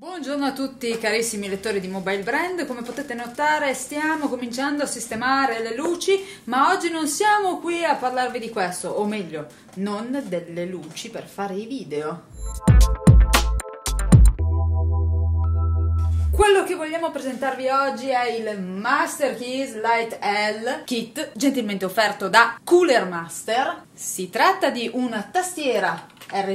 Buongiorno a tutti carissimi lettori di Mobile Brand. Come potete notare stiamo cominciando a sistemare le luci, ma oggi non siamo qui a parlarvi di questo, o meglio, non delle luci per fare i video. Quello che vogliamo presentarvi oggi è il Master Keys Light L Kit, gentilmente offerto da Cooler Master. Si tratta di una tastiera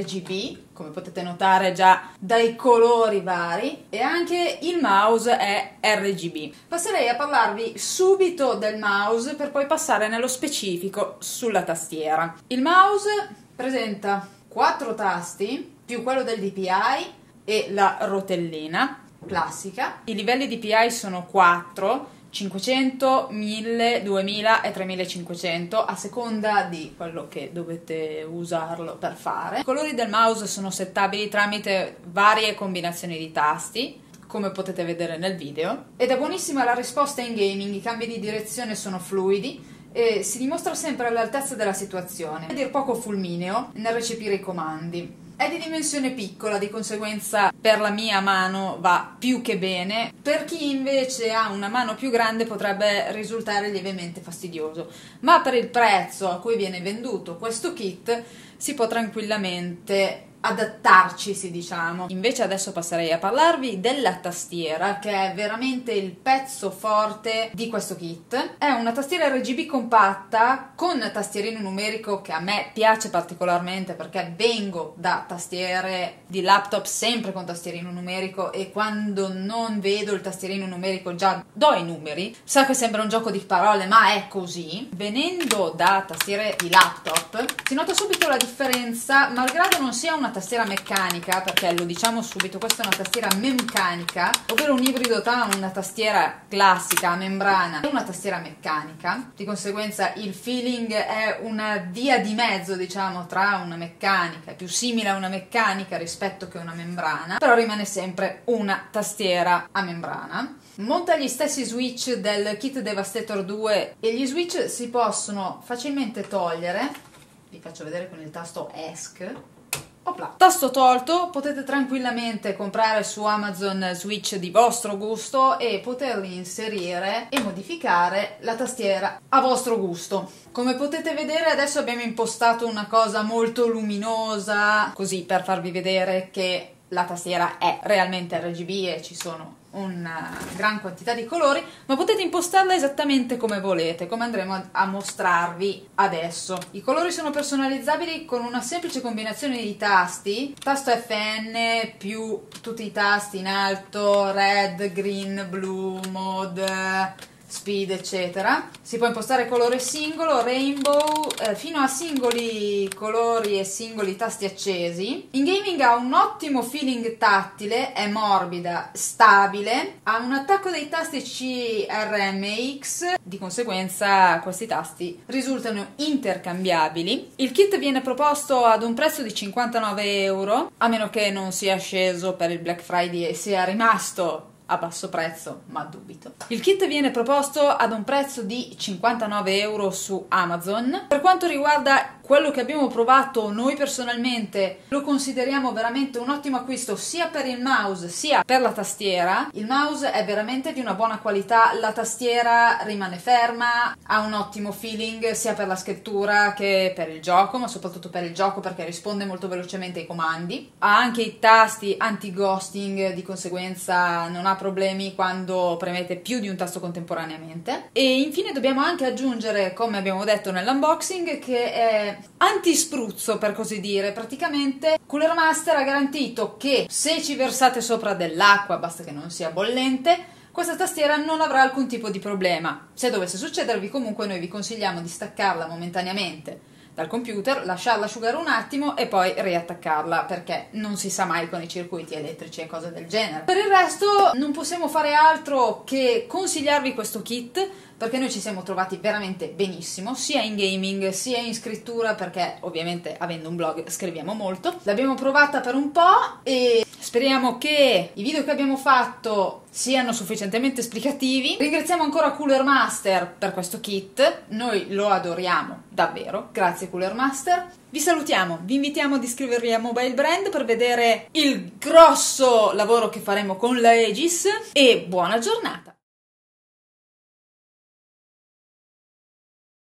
RGB, come potete notare già dai colori vari, e anche il mouse è RGB. Passerei a parlarvi subito del mouse per poi passare nello specifico sulla tastiera. Il mouse presenta 4 tasti più quello del DPI e la rotellina classica. I livelli DPI sono 4, 500, 1000, 2000 e 3500 a seconda di quello che dovete usarlo per fare. I colori del mouse sono settabili tramite varie combinazioni di tasti, come potete vedere nel video, ed è buonissima la risposta in gaming. I cambi di direzione sono fluidi e si dimostra sempre all'altezza della situazione, a dir poco fulmineo nel recepire i comandi. È di dimensione piccola, di conseguenza per la mia mano va più che bene. Per chi invece ha una mano più grande potrebbe risultare lievemente fastidioso, ma per il prezzo a cui viene venduto questo kit si può tranquillamente adattarci, diciamo. Invece adesso passerei a parlarvi della tastiera, che è veramente il pezzo forte di questo kit. È una tastiera RGB compatta con tastierino numerico, che a me piace particolarmente perché vengo da tastiere di laptop sempre con tastierino numerico e quando non vedo il tastierino numerico già do i numeri. So che sembra un gioco di parole, ma è così. Venendo da tastiere di laptop si nota subito la differenza, malgrado non sia una tastiera meccanica, perché lo diciamo subito, questa è una tastiera meccanica, ovvero un ibrido tra una tastiera classica a membrana e una tastiera meccanica. Di conseguenza il feeling è una via di mezzo, diciamo, tra una meccanica, più simile a una meccanica rispetto che una membrana, però rimane sempre una tastiera a membrana. Monta gli stessi switch del kit Devastator 2 e gli switch si possono facilmente togliere. Vi faccio vedere con il tasto ESC. Opla. Tasto tolto, potete tranquillamente comprare su Amazon switch di vostro gusto e poterli inserire e modificare la tastiera a vostro gusto. Come potete vedere adesso abbiamo impostato una cosa molto luminosa, così per farvi vedere che la tastiera è realmente RGB e ci sono una gran quantità di colori, ma potete impostarla esattamente come volete, come andremo a mostrarvi adesso. I colori sono personalizzabili con una semplice combinazione di tasti, tasto FN più tutti i tasti in alto, red, green, blu, mode, speed, eccetera. Si può impostare colore singolo, rainbow, fino a singoli colori e singoli tasti accesi. In gaming ha un ottimo feeling tattile, è morbida, stabile, ha un attacco dei tasti CRMX, di conseguenza questi tasti risultano intercambiabili. Il kit viene proposto ad un prezzo di 59 euro, a meno che non sia sceso per il Black Friday e sia rimasto a basso prezzo, ma dubito. Il kit viene proposto ad un prezzo di 59 euro su Amazon. Per quanto riguarda quello che abbiamo provato noi personalmente, lo consideriamo veramente un ottimo acquisto sia per il mouse sia per la tastiera. Il mouse è veramente di una buona qualità, la tastiera rimane ferma, ha un ottimo feeling sia per la scrittura che per il gioco, ma soprattutto per il gioco perché risponde molto velocemente ai comandi. Ha anche i tasti anti-ghosting, di conseguenza non ha problemi quando premete più di un tasto contemporaneamente. E infine dobbiamo anche aggiungere, come abbiamo detto nell'unboxing, che è antispruzzo, per così dire. Praticamente Cooler Master ha garantito che se ci versate sopra dell'acqua, basta che non sia bollente, questa tastiera non avrà alcun tipo di problema. Se dovesse succedervi, comunque noi vi consigliamo di staccarla momentaneamente dal computer, lasciarla asciugare un attimo e poi riattaccarla, perché non si sa mai con i circuiti elettrici e cose del genere. Per il resto non possiamo fare altro che consigliarvi questo kit, perché noi ci siamo trovati veramente benissimo, sia in gaming sia in scrittura, perché ovviamente avendo un blog scriviamo molto. L'abbiamo provata per un po' e speriamo che i video che abbiamo fatto siano sufficientemente esplicativi. Ringraziamo ancora Cooler Master per questo kit, noi lo adoriamo davvero, grazie Grazie Cooler Master. Vi salutiamo, vi invitiamo ad iscrivervi a Mobile Brand per vedere il grosso lavoro che faremo con la Aegis e buona giornata!